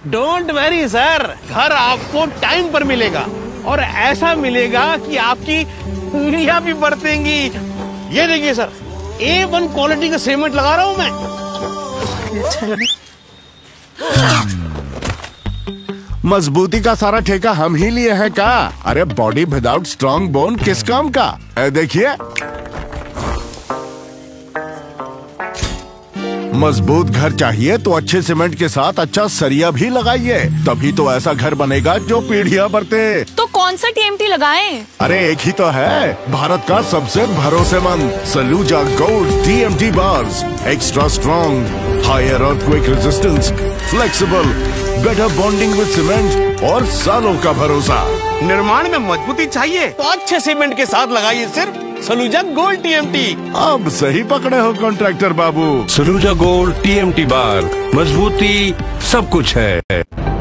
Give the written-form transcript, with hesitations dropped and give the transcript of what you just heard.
Don't worry sir, घर आपको time पर मिलेगा और ऐसा मिलेगा कि आपकी उंगलियां भी बरतेंगी। ये देखिए सर, A1 क्वालिटी का सीमेंट लगा रहा हूं मैं। मजबूती का सारा ठेका हम ही लिए हैं का? अरे बॉडी विदाउट स्ट्रॉन्ग बोन किस काम का? देखिए, मजबूत घर चाहिए तो अच्छे सीमेंट के साथ अच्छा सरिया भी लगाइए, तभी तो ऐसा घर बनेगा जो पीढ़ियां बरते। तो कौन सा TMT लगाएं? अरे एक ही तो है, भारत का सबसे भरोसेमंद Saluja gold TMT bars. Extra strong, higher earthquake resistance, flexible, better bonding with cement और सालों का भरोसा। निर्माण में मजबूती चाहिए तो अच्छे सीमेंट के साथ लगाइए सिर्फ सलूजा गोल्ड TMT। अब सही पकड़े हो कॉन्ट्रैक्टर बाबू। सलूजा गोल्ड TMT बार, मजबूती सब कुछ है।